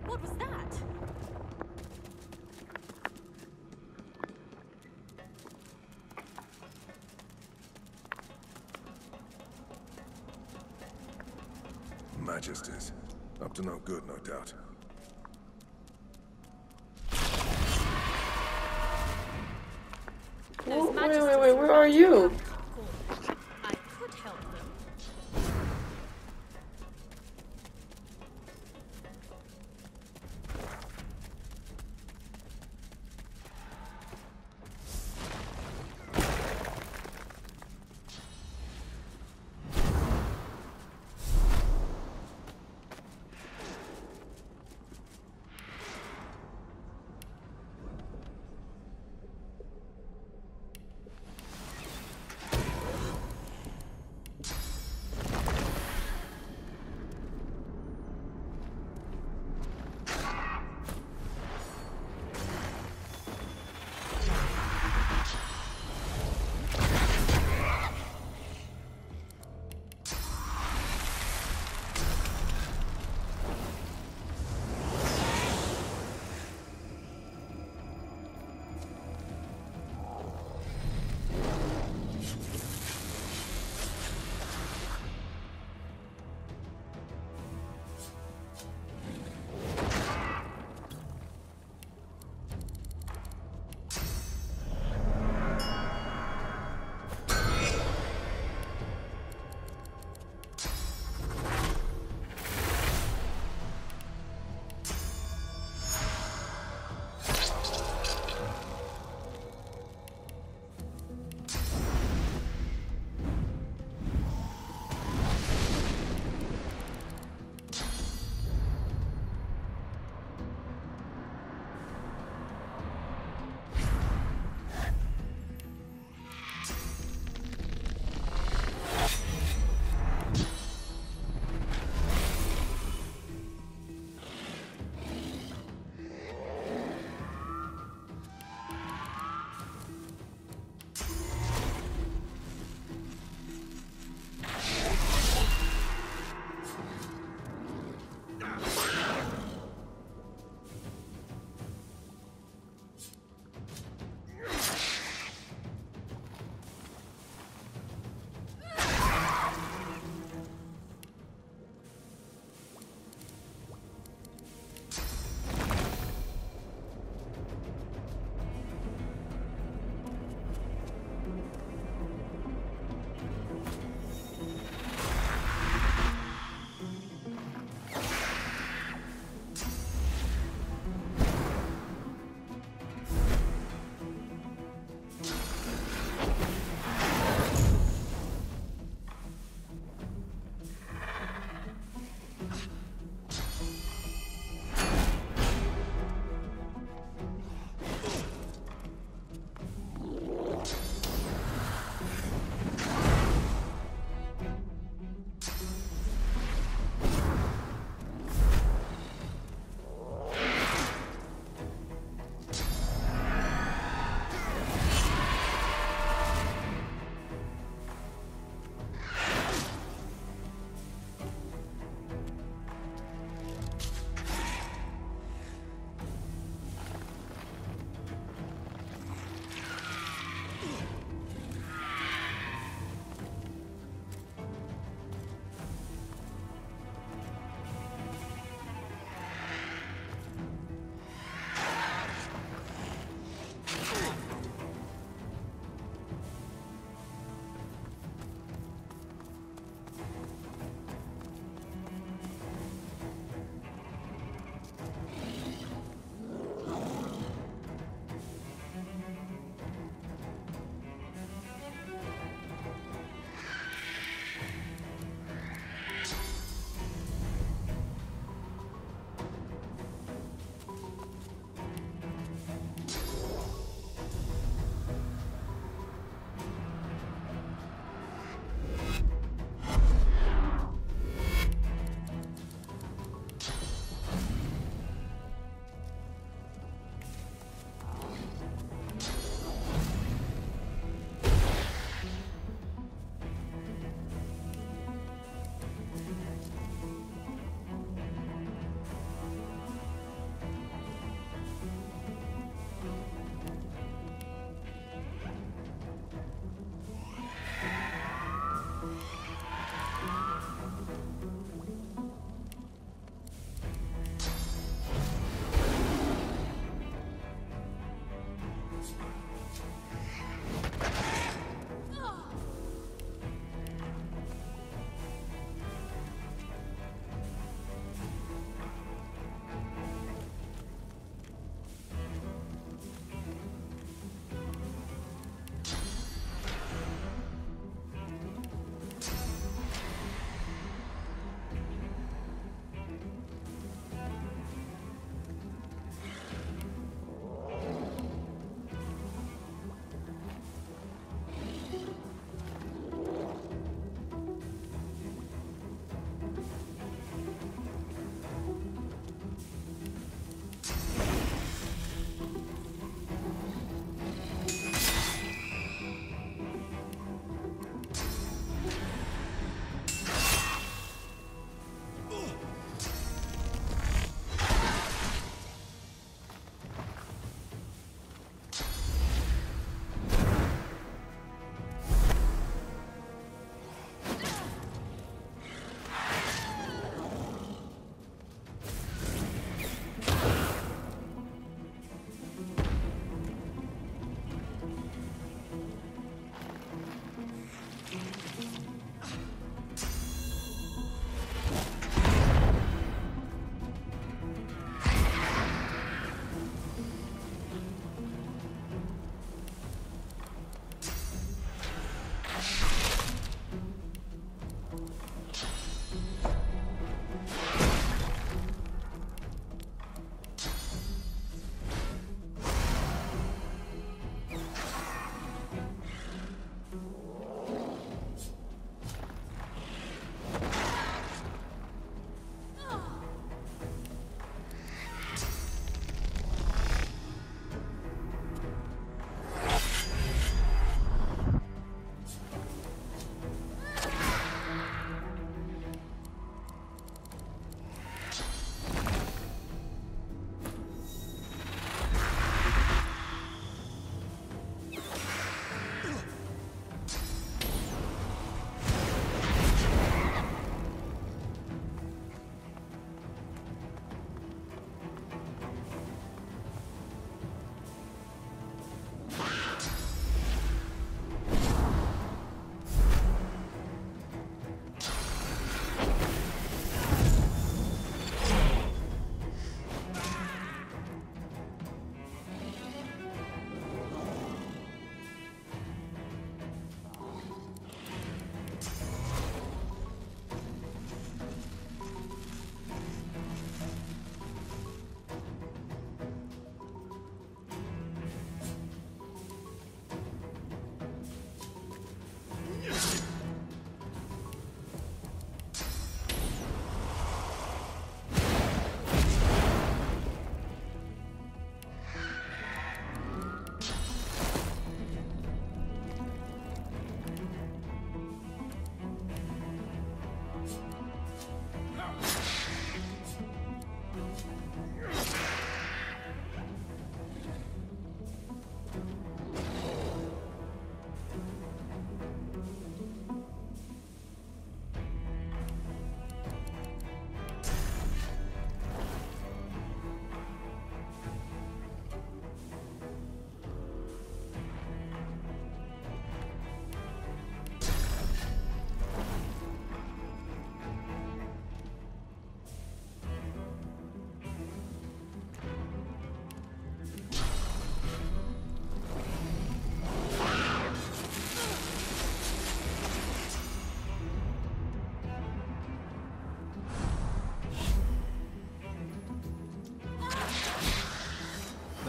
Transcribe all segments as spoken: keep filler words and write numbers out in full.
What was that? Magisters. Up to no good, no doubt. Those Wait, wait, magisters wait, wait, are where are about to you? become Capcorn. I could help them.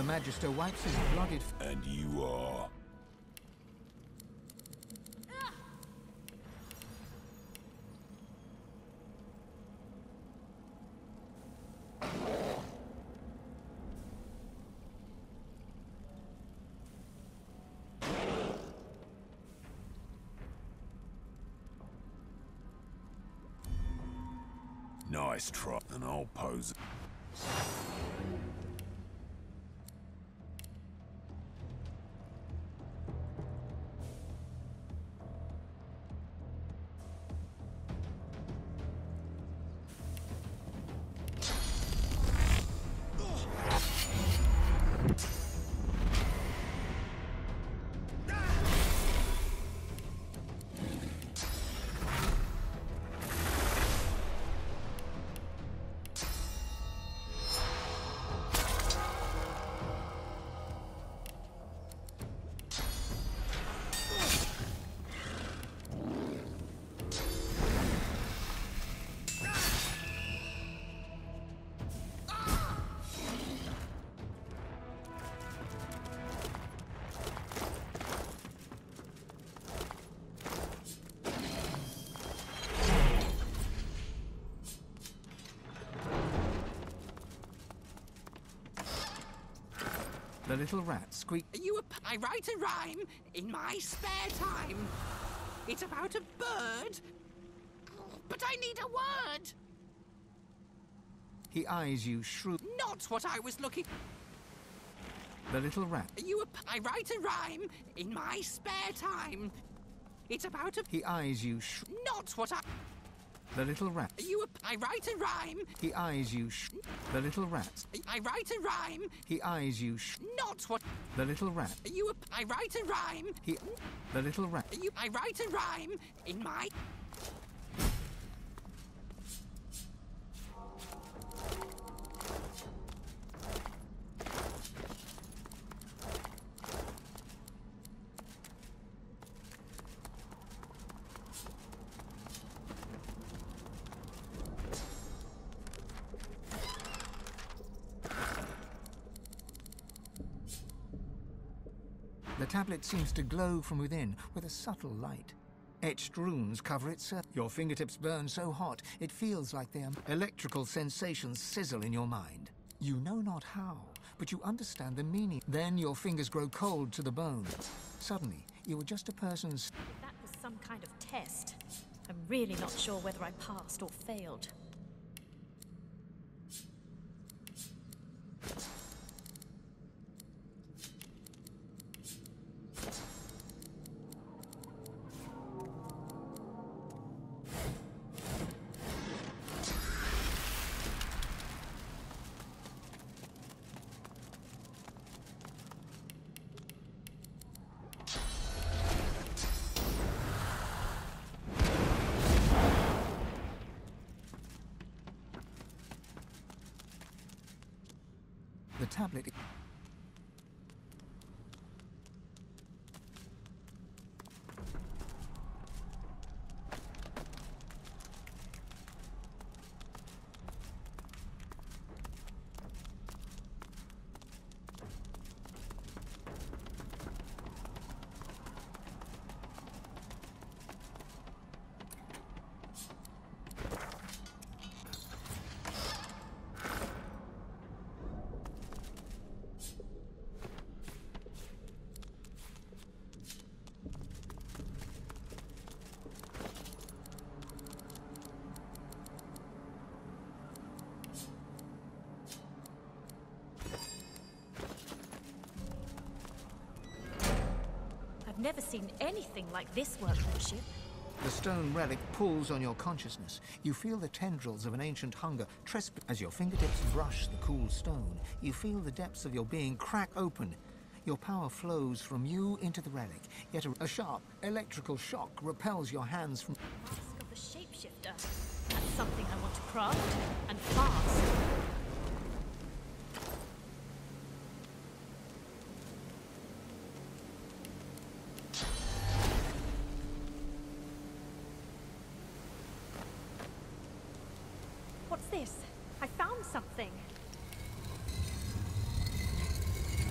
Magister wipes his blooded... And you are... Nice try, and I'll pose. The little rat squeaked. You a p I write a rhyme in my spare time. It's about a bird, but I need a word. He eyes you shrewd. Not what I was looking. The little rat. You a p I write a rhyme in my spare time. It's about a. He eyes you sh. Not what I. The little rat. You a p I write a rhyme. He eyes you sh. The little rat. I write a rhyme. He eyes you sh. Not what. The little rat. You a p I write a rhyme. He. The little rat. You. I write a rhyme in my. The tablet seems to glow from within with a subtle light. Etched runes cover its surface. Your fingertips burn so hot, it feels like they are. Electrical sensations sizzle in your mind. You know not how, but you understand the meaning. Then your fingers grow cold to the bone. Suddenly, you are just a person's... If that was some kind of test, I'm really not sure whether I passed or failed. The tablet... I've never seen anything like this workmanship. The stone relic pulls on your consciousness. You feel the tendrils of an ancient hunger trespass. As your fingertips brush the cool stone, you feel the depths of your being crack open. Your power flows from you into the relic, yet a, a sharp electrical shock repels your hands from... Mask of the Shapeshifter. That's something I want to craft, and fast. What's this? I found something.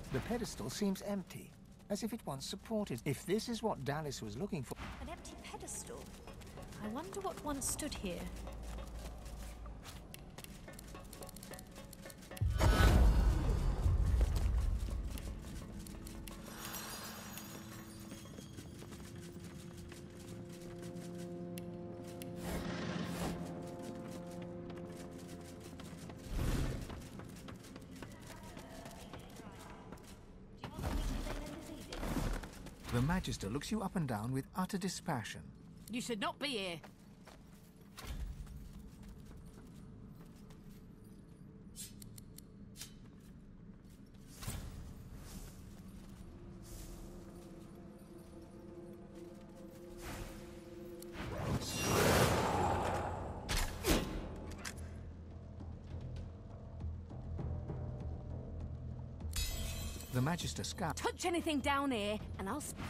The pedestal seems empty, as if it once supported. If this is what Dallis was looking for... An empty pedestal? I wonder what once stood here. The Magister looks you up and down with utter dispassion. You should not be here. The Magister scout. Touch anything down here, and I'll... Sp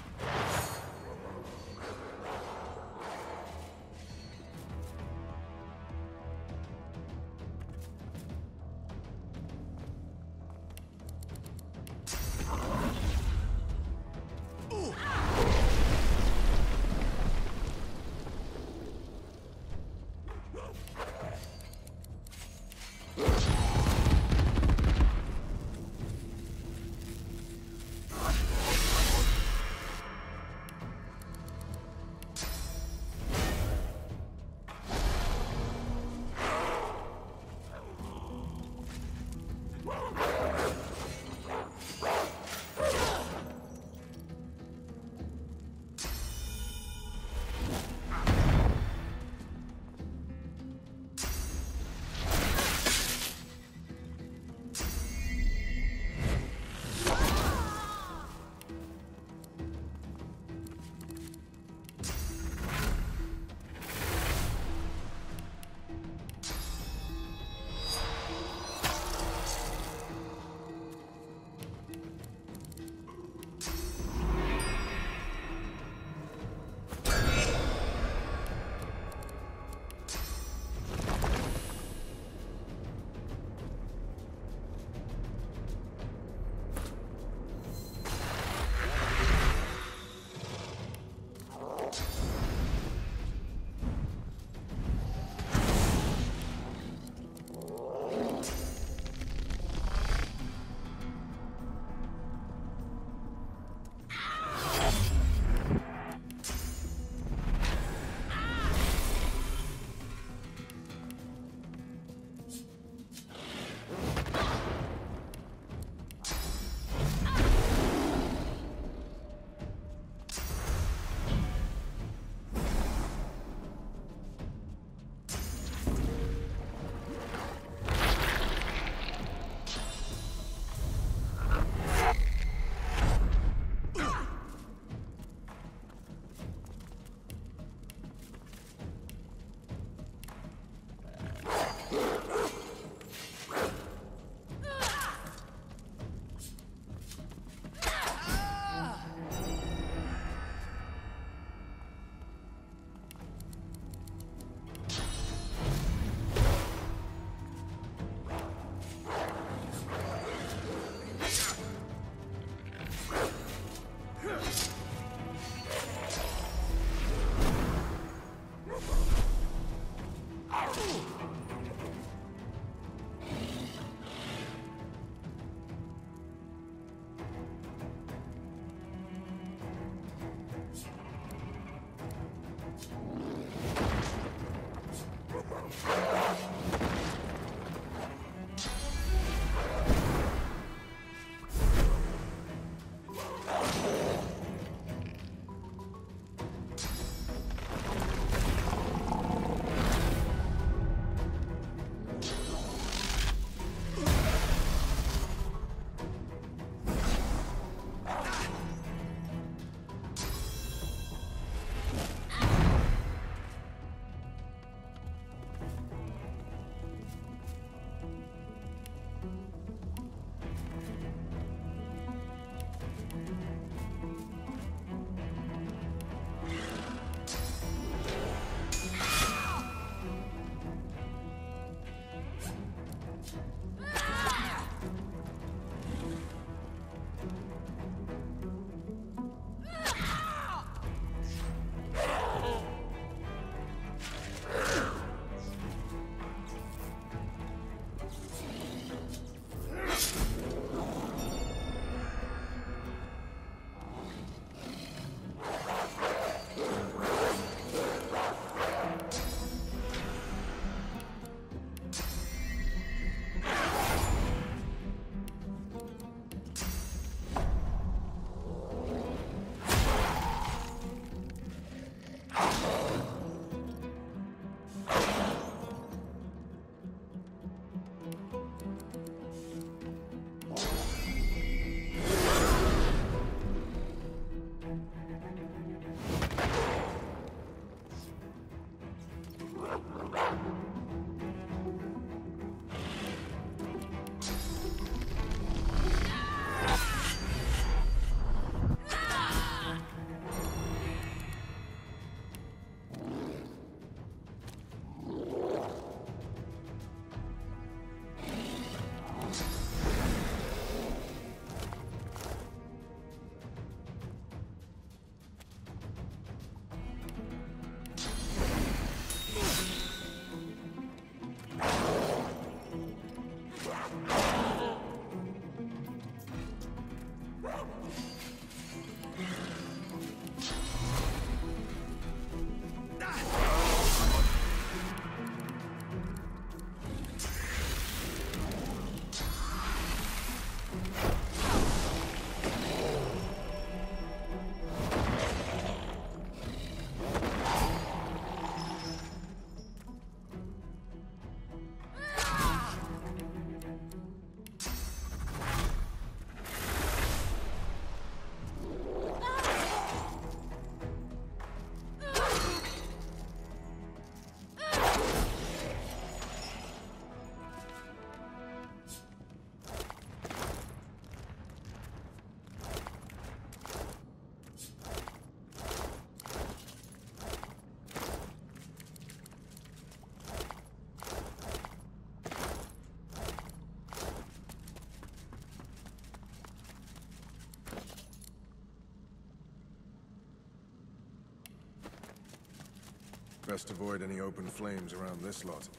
Best avoid any open flames around this lot.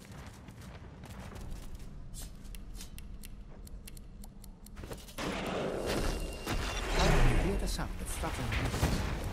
You hear the sound of fluttering wings.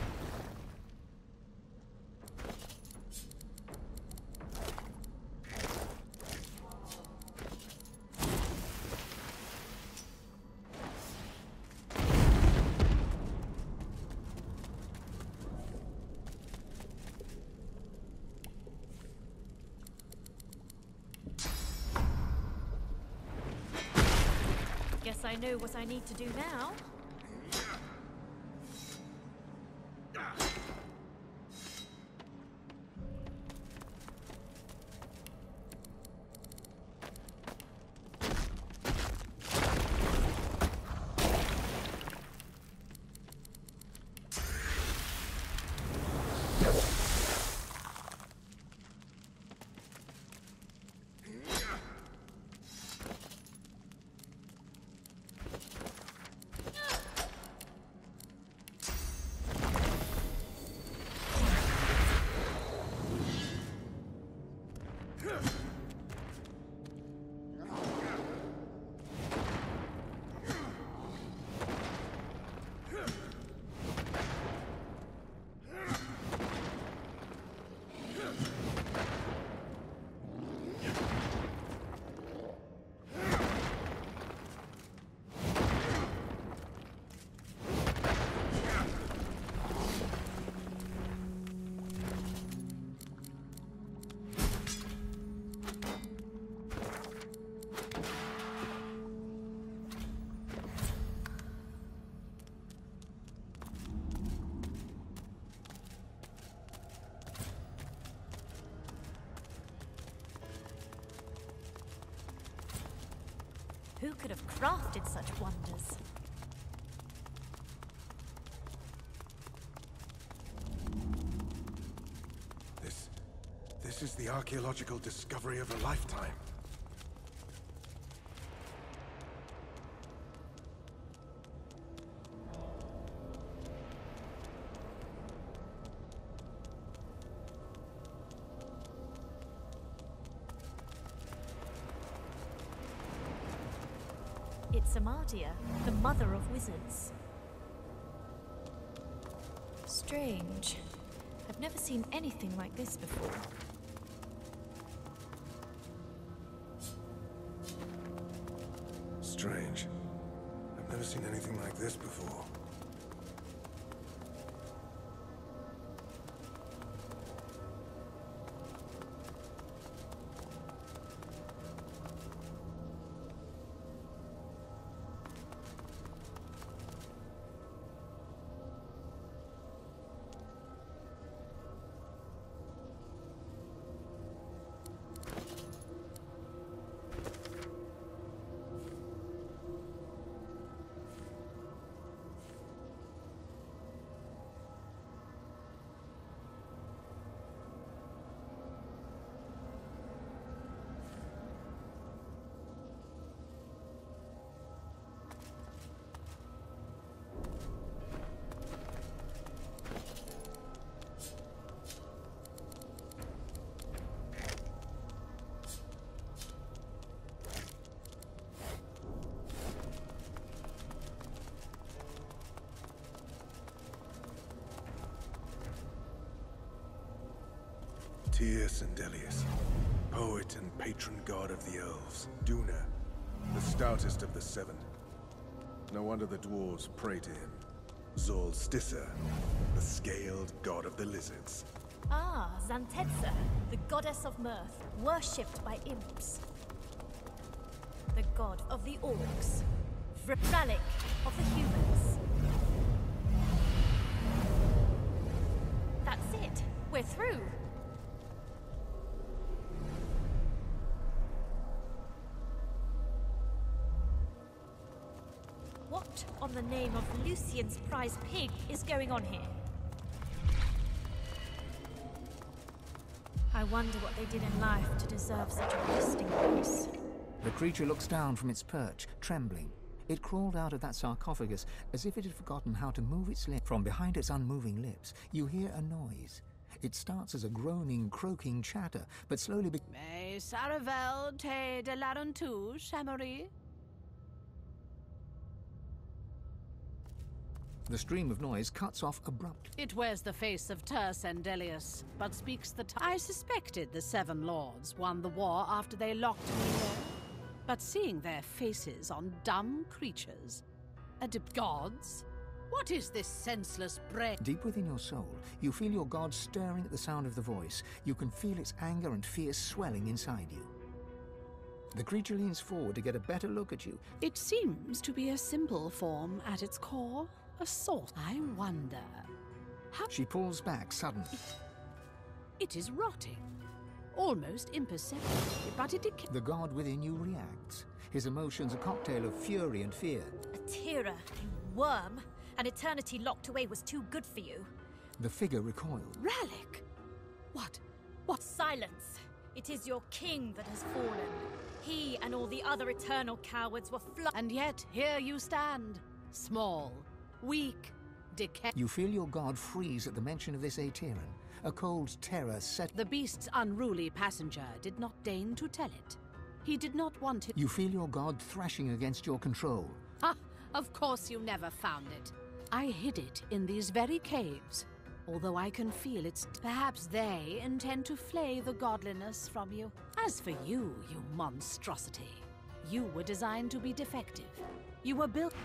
Guess I know what I need to do now. Who could have crafted such wonders? This... this is the archaeological discovery of a lifetime. It's Amadia, the mother of wizards. Strange. I've never seen anything like this before. Strange. I've never seen anything like this before. Tyr Sindelius, poet and patron god of the elves. Duna, the stoutest of the seven. No wonder the dwarves pray to him. Zolstissa, the scaled god of the lizards. Ah, Zantetza, the goddess of mirth, worshipped by imps. The god of the orcs. Vralik of the humans. That's it. We're through. What on the name of Lucian's prize pig is going on here? I wonder what they did in life to deserve such a resting place. The creature looks down from its perch, trembling. It crawled out of that sarcophagus as if it had forgotten how to move its lips. From behind its unmoving lips, you hear a noise. It starts as a groaning, croaking chatter, but slowly be- Mais Saravel te de Larentu, Chamery. The stream of noise cuts off abruptly. It wears the face of Ter Sendelius, but speaks the tongue. I suspected the Seven Lords won the war after they locked me there. But seeing their faces on dumb creatures, a dip gods? What is this senseless brain? Deep within your soul, you feel your god stirring at the sound of the voice. You can feel its anger and fear swelling inside you. The creature leans forward to get a better look at you. It seems to be a simple form at its core. A sort. I wonder how She pulls back suddenly. it is rotting. Almost imperceptibly, but it decay. The god within you reacts. His emotions a cocktail of fury and fear. Atira, you worm! An eternity locked away was too good for you. The figure recoils. Rallic! What? What? Silence! It is your king that has fallen. He and all the other eternal cowards were fl- And yet, here you stand. Small, weak, decay. You feel your god freeze at the mention of this Aetheran. A cold terror set. The beast's unruly passenger did not deign to tell it. He did not want it. You feel your god thrashing against your control. Ha! Of course you never found it. I hid it in these very caves. Although I can feel it's... Perhaps they intend to flay the godliness from you. As for you, you monstrosity, you were designed to be defective. You were built...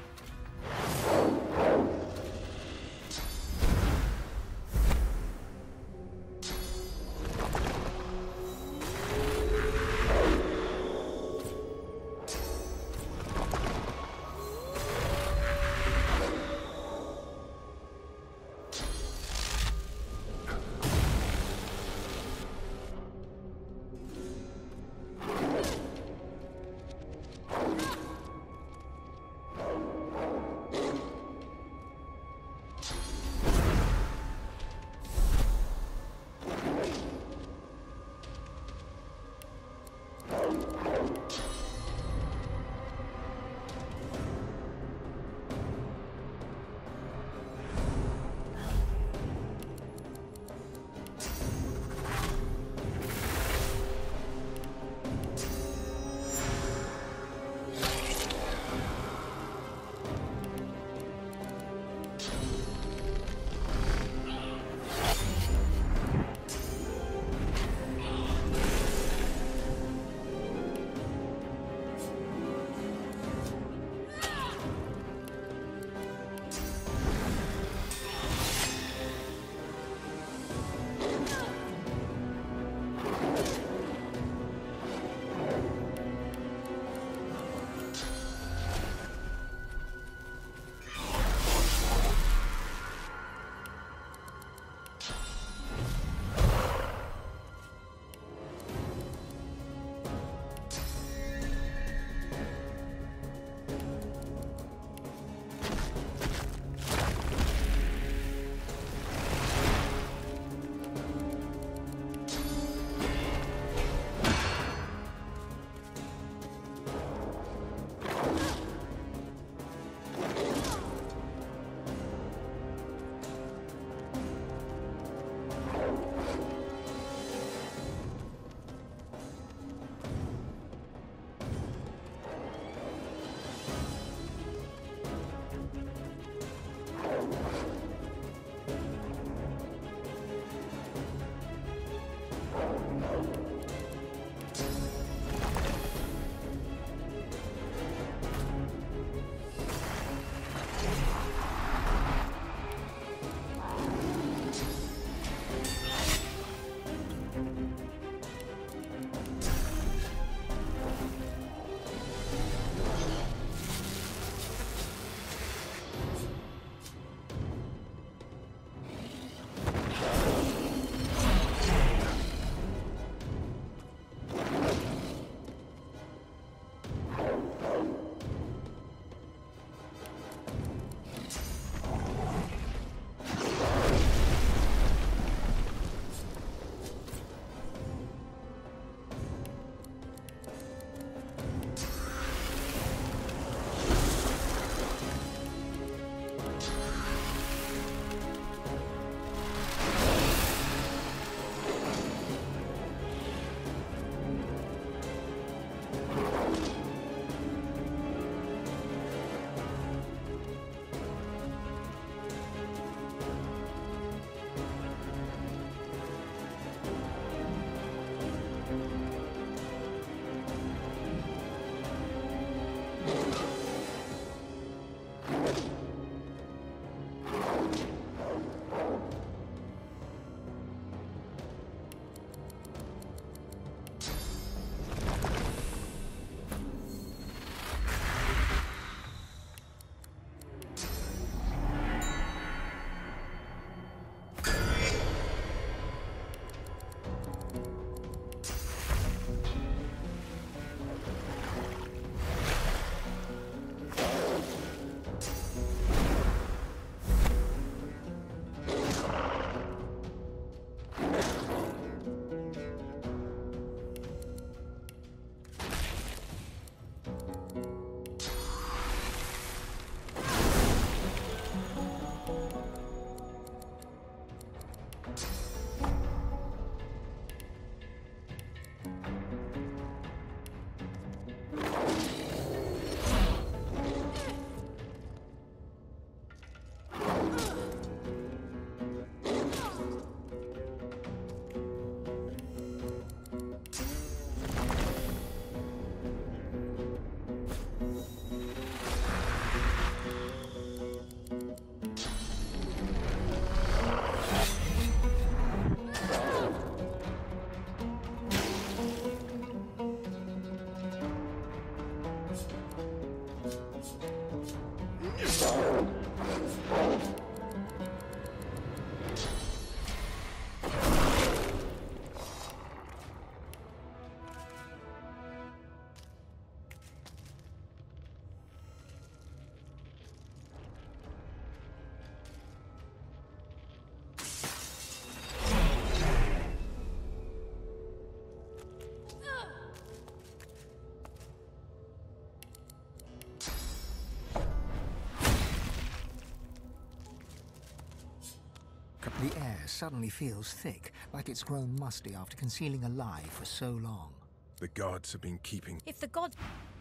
The air suddenly feels thick, like it's grown musty after concealing a lie for so long. The gods have been keeping... If the gods...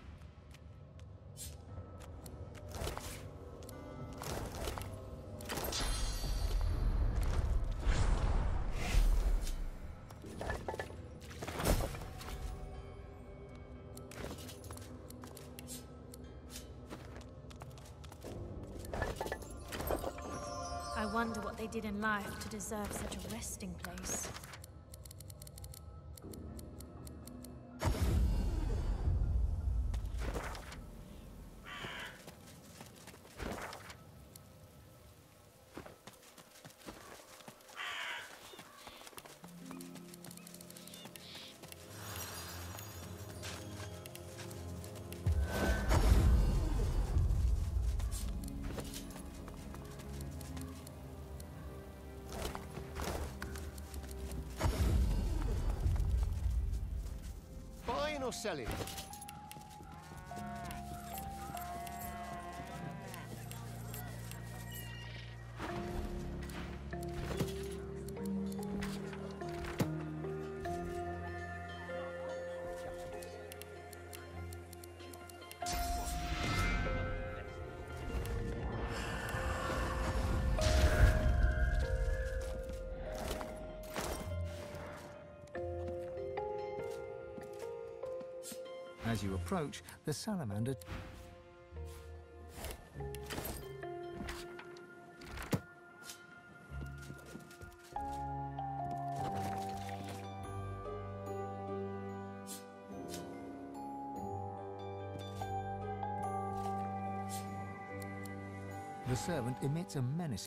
I wonder what they did in life to deserve such a resting place. Or selling? As you approach, the salamander... The servant emits a menace.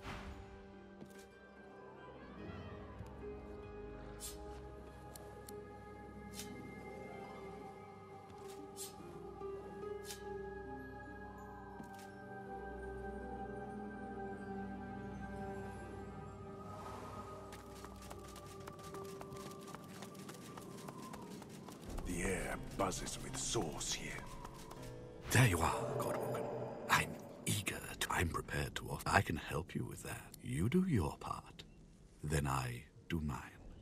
The air buzzes with sauce here. There you are, Godwalker. I'm eager to... I'm prepared to offer. I can help you with that. You do your part, then I do mine.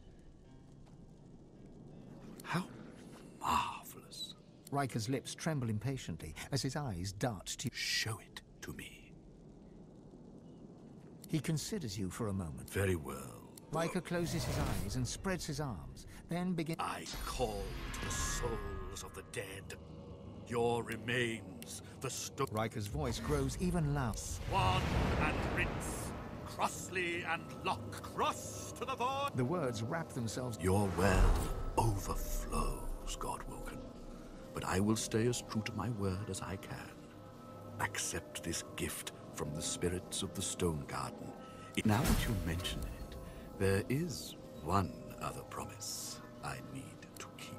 How marvelous. Riker's lips tremble impatiently as his eyes dart to... Show it to me. He considers you for a moment. Very well. Riker closes his eyes and spreads his arms, then begins... I call to the souls of the dead. Your remains, the sto- Riker's voice grows even louder. Swan and rinse, crossly and lock, cross to the void. The words wrap themselves... Your well overflows, Godwalker. But I will stay as true to my word as I can. Accept this gift from the spirits of the Stone Garden. Now that you mention it, there is one other promise I need to keep.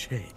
change.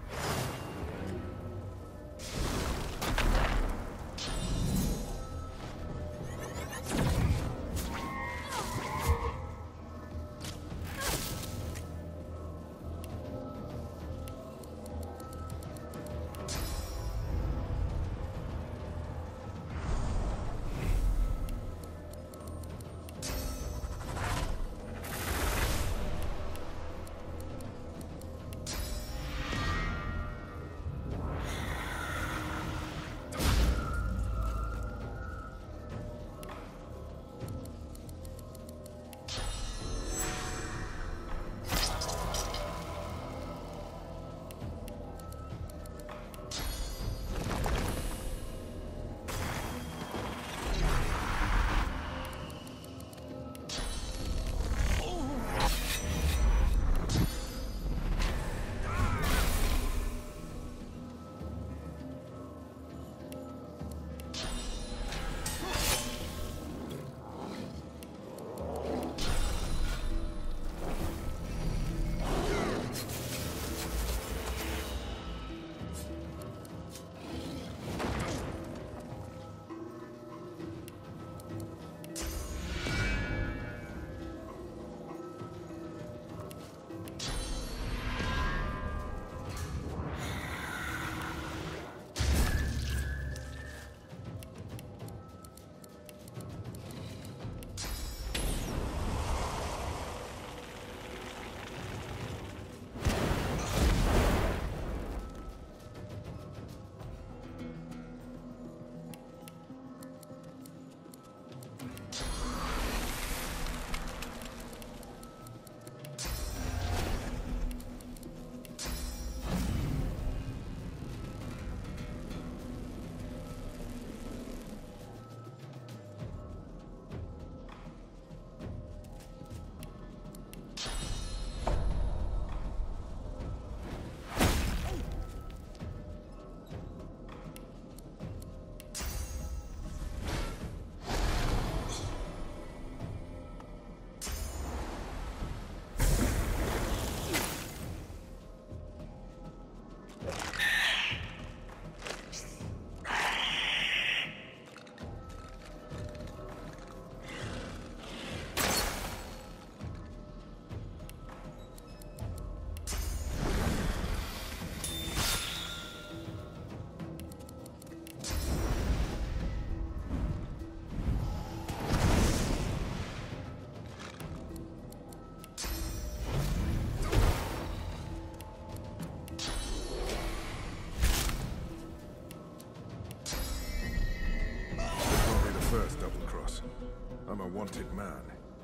I'm a wanted man.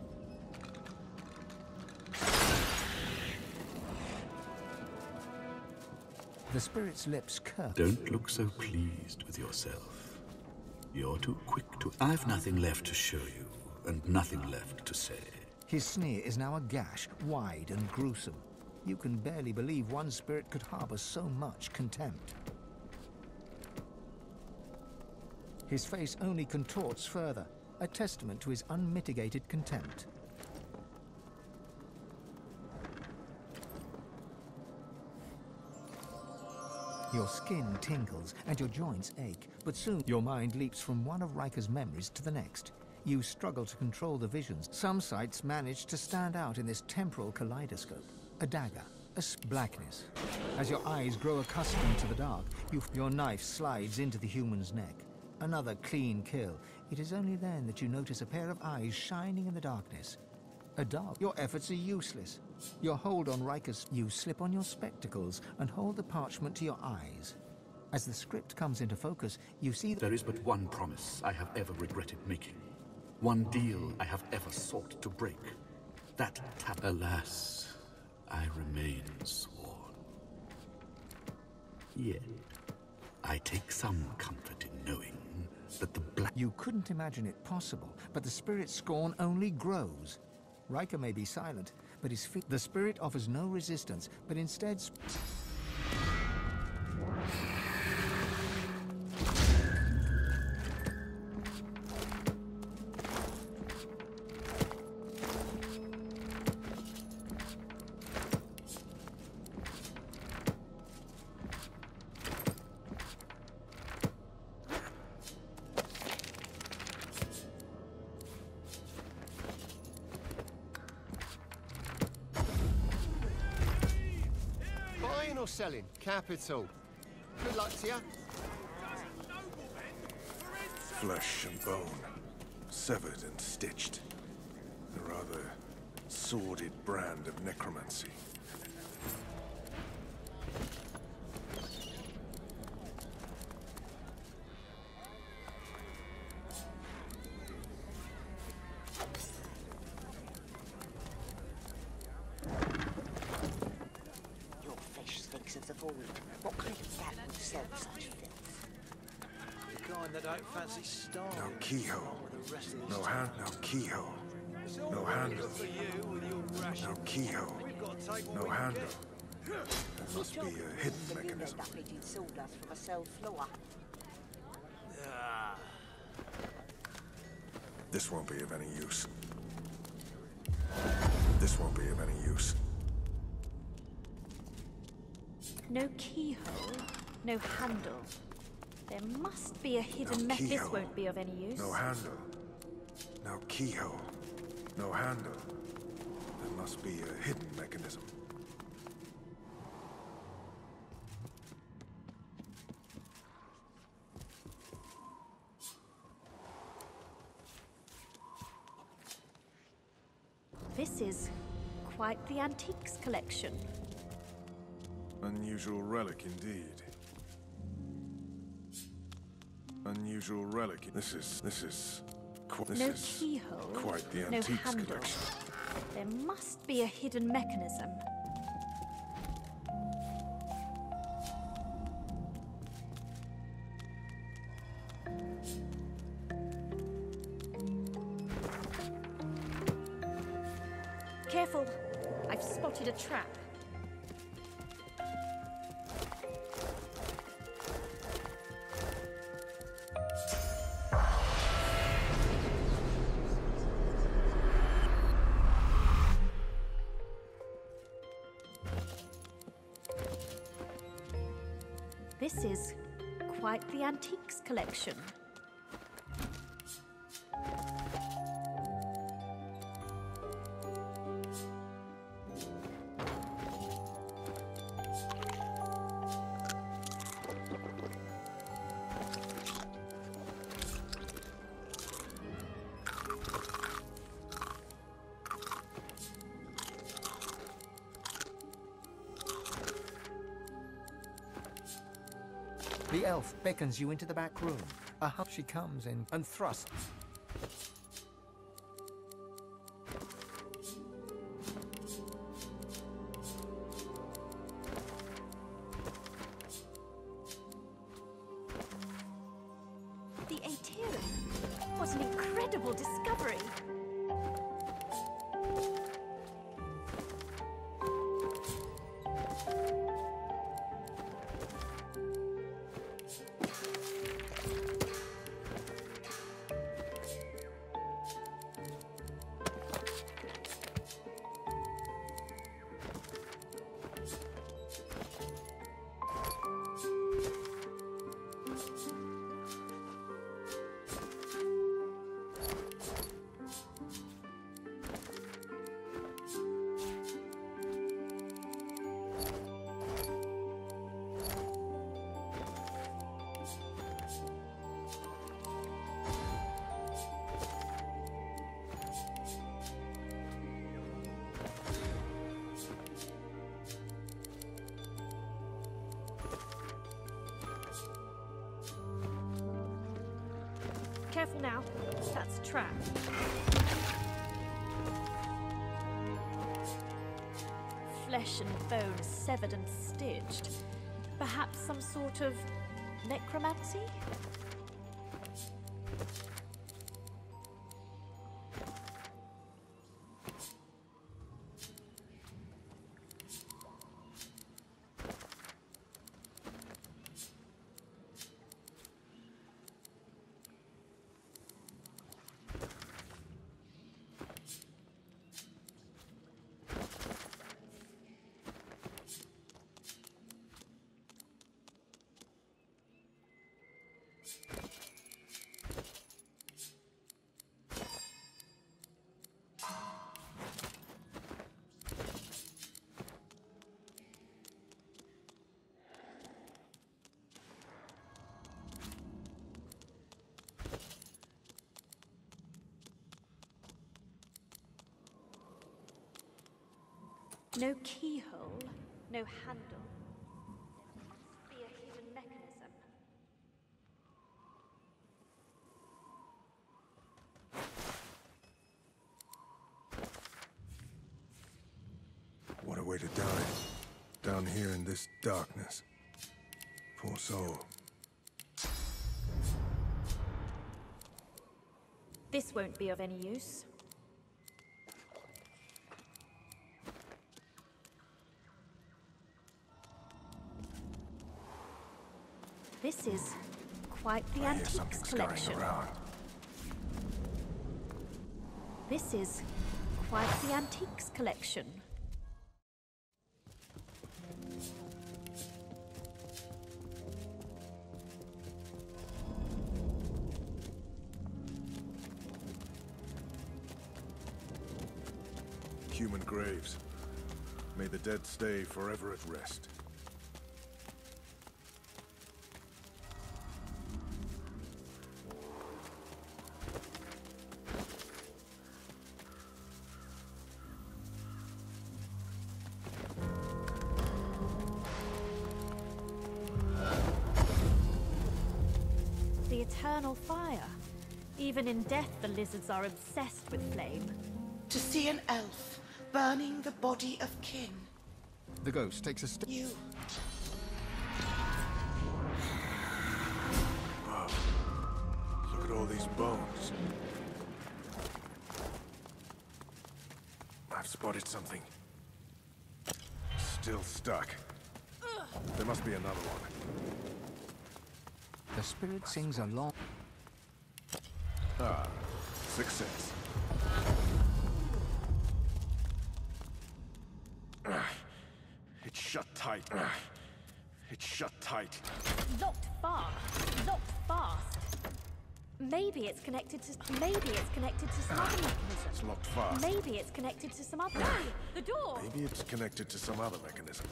The spirit's lips curve. Don't look so pleased with yourself. You're too quick to... I've nothing left to show you, and nothing left to say. His sneer is now a gash, wide and gruesome. You can barely believe one spirit could harbor so much contempt. His face only contorts further, a testament to his unmitigated contempt. Your skin tingles and your joints ache, but soon your mind leaps from one of Riker's memories to the next. You struggle to control the visions. Some sights manage to stand out in this temporal kaleidoscope. A dagger, a blackness. As your eyes grow accustomed to the dark, you, your knife slides into the human's neck. Another clean kill. It is only then that you notice a pair of eyes shining in the darkness. A dog. Your efforts are useless. Your hold on Riker's... You slip on your spectacles and hold the parchment to your eyes. As the script comes into focus, you see... There is but one promise I have ever regretted making. One deal I have ever sought to break. That tap... Alas, I remain sworn. Yet, I take some comfort in knowing that the black... You couldn't imagine it possible, but the spirit's scorn only grows. Riker may be silent, but his feet... The spirit offers no resistance, but instead... Still selling. Capital. Good luck to you. Flesh and bone, severed and stitched. A rather sordid brand of necromancy. Your flesh stinks of the void. What kind of rat would sell such filth? The kind that don't fancy starving. No keyhole. No hand, no keyhole. No handle. No keyhole. No handle. There must be a hidden mechanism. That sawdust from a cell floor. Ah. This won't be of any use. This won't be of any use. No keyhole, no handle. There must be a hidden No mechanism. This keyhole. won't be of any use. No handle. No keyhole. No handle. There must be a hidden mechanism. This is quite the antiques collection. Unusual relic indeed. Unusual relic. This is this is qu this No is keyhole, quite the no antiques handle. collection. There must be a hidden mechanism. Careful! I've spotted a trap. This is quite the antiques collection. The elf beckons you into the back room. A hut she comes in and thrusts. The Aetherin! What an incredible discovery! Careful now. That's a trap. Flesh and bone severed and stitched. Perhaps some sort of necromancy? No keyhole, no handle. There must be a hidden mechanism. What a way to die. Down here in this darkness. Poor soul. This won't be of any use. This is quite the I hear antiques something scurrying collection. around. This is quite the antiques collection. Human graves. May the dead stay forever at rest. The eternal fire. Even in death, the lizards are obsessed with flame. To see an elf burning the body of kin. The ghost takes a step. You. Wow. Look at all these bones. I've spotted something. Still stuck. There must be another one. The spirit sings a long... Ah, success. Ah, it's shut tight. Ah, it's shut tight. Locked fast. Locked fast. Maybe it's connected to... Maybe it's connected to some other mechanism. It's locked fast. Maybe it's connected to some other... The door! Maybe it's connected to some other mechanism.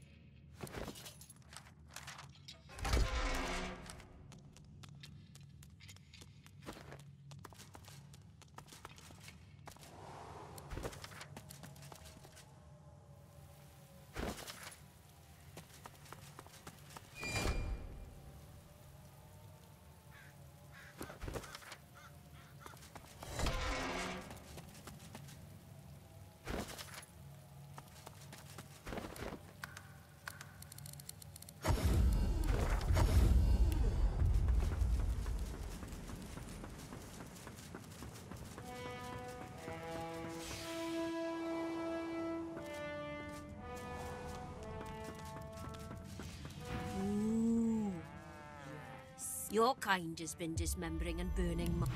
Your kind has been dismembering and burning my...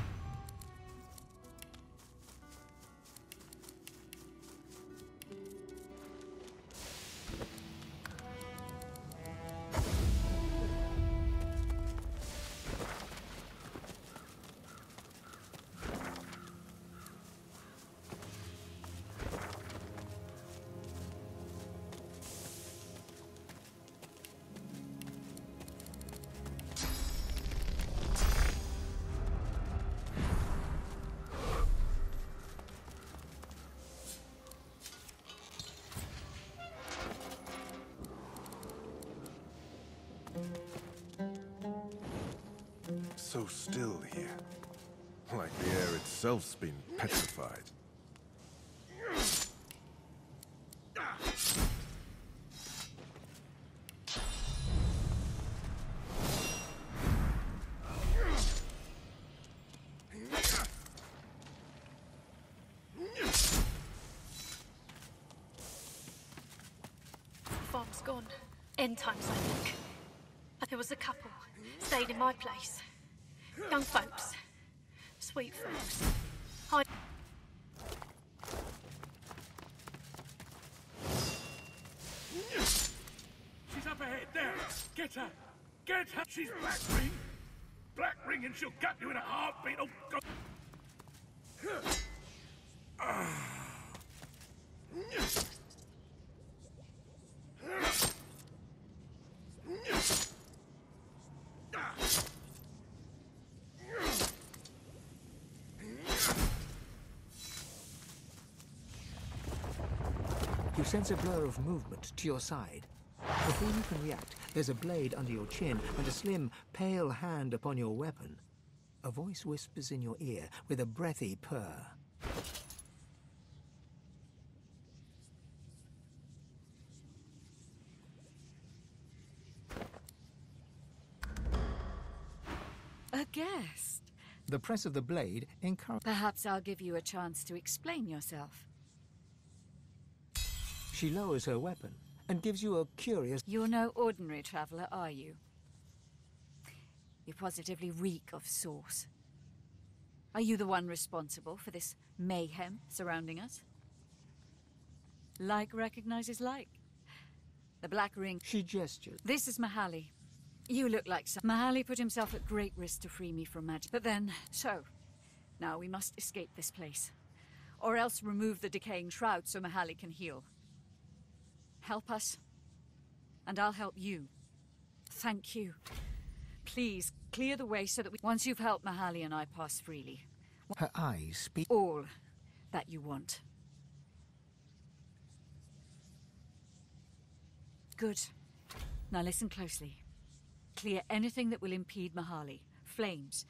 So still here. Like the air itself's been petrified. Farm's gone. End times, I think. There was a couple. Stayed in my place. Young folks. Sweet folks. I... She's up ahead, there! Get her! Get her! She's Black Ring! Black Ring and she'll gut you in a heartbeat! Oh, God! You sense a blur of movement to your side. Before you can react, there's a blade under your chin and a slim, pale hand upon your weapon. A voice whispers in your ear with a breathy purr. A guest. The press of the blade encourages... Perhaps I'll give you a chance to explain yourself. She lowers her weapon and gives you a curious... You're no ordinary traveler, are you? You positively reek of sauce. Are you the one responsible for this mayhem surrounding us? Like recognizes like. The Black Ring... She gestures. This is Mahali. You look like some... Mahali put himself at great risk to free me from magic. But then, so, now we must escape this place. Or else remove the decaying shroud so Mahali can heal. Help us, and I'll help you. Thank you. Please, clear the way so that we... Once you've helped Mahali and I pass freely. Her eyes speak... All that you want. Good. Now listen closely. Clear anything that will impede Mahali. Flames.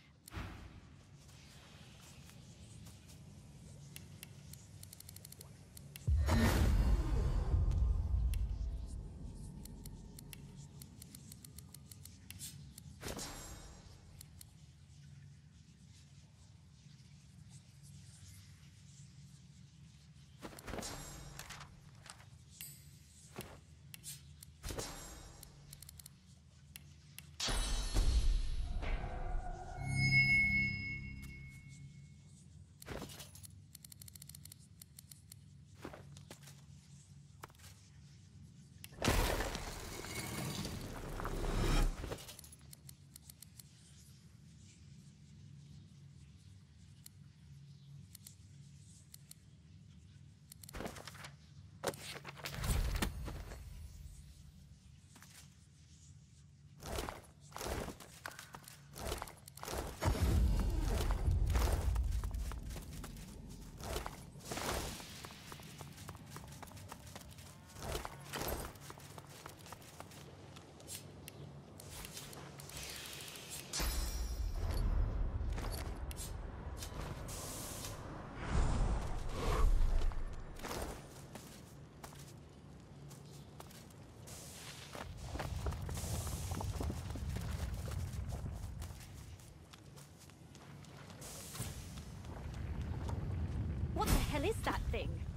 What the hell is that thing?